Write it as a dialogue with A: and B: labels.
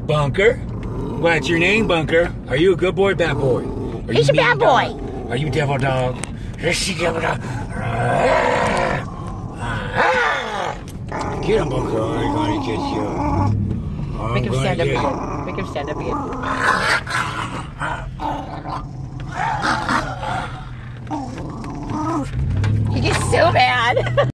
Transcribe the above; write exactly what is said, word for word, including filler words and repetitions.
A: Bunker? What's your name, Bunker? Are you a good boy or bad boy? Are
B: He's
A: you
B: a bad
A: mean
B: boy.
A: dog? Are you devil dog? Is she devil dog? Get him, Bunker. I'm gonna get you. I'm
B: Make him
A: gonna
B: stand up
A: get
B: again. Make him stand up again. He gets so mad.